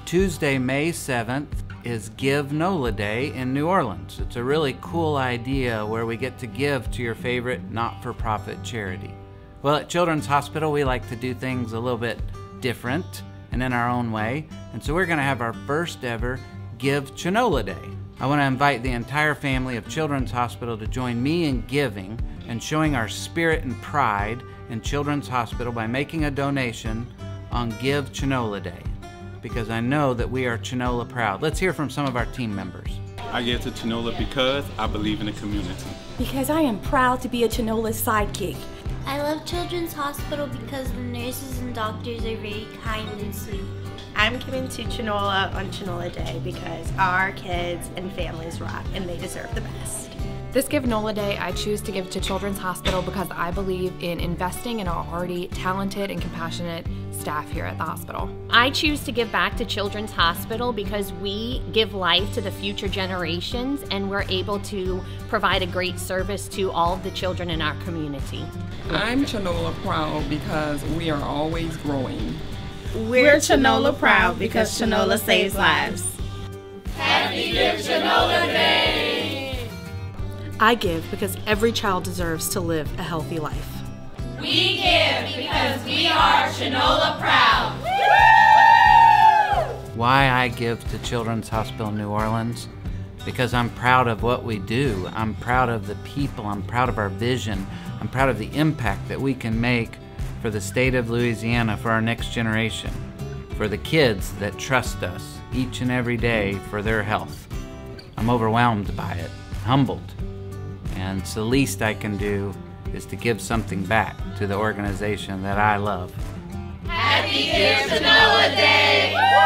Tuesday, May 7th is GiveNOLA Day in New Orleans. It's a really cool idea where we get to give to your favorite not-for-profit charity. Well, at Children's Hospital, we like to do things a little bit different and in our own way. And so we're going to have our first ever GiveNOLA Day. I want to invite the entire family of Children's Hospital to join me in giving and showing our spirit and pride in Children's Hospital by making a donation on GiveNOLA Day, because I know that we are GiveNOLA proud. Let's hear from some of our team members. I give to GiveNOLA because I believe in the community. Because I am proud to be a GiveNOLA sidekick. I love Children's Hospital because the nurses and doctors are very kind and sweet. I'm giving to GiveNOLA on GiveNOLA Day because our kids and families rock and they deserve the best. This GiveNOLA Day, I choose to give to Children's Hospital because I believe in investing in our already talented and compassionate staff here at the hospital. I choose to give back to Children's Hospital because we give life to the future generations and we're able to provide a great service to all of the children in our community. I'm GiveNOLA proud because we are always growing. We're GiveNOLA proud because GiveNOLA saves lives. Happy GiveNOLA Day! I give because every child deserves to live a healthy life. We give because we are GiveNOLA proud. Why I give to Children's Hospital New Orleans? Because I'm proud of what we do. I'm proud of the people. I'm proud of our vision. I'm proud of the impact that we can make for the state of Louisiana, for our next generation, for the kids that trust us each and every day for their health. I'm overwhelmed by it, humbled. And it's the least I can do is to give something back to the organization that I love. Happy GiveNOLA Day!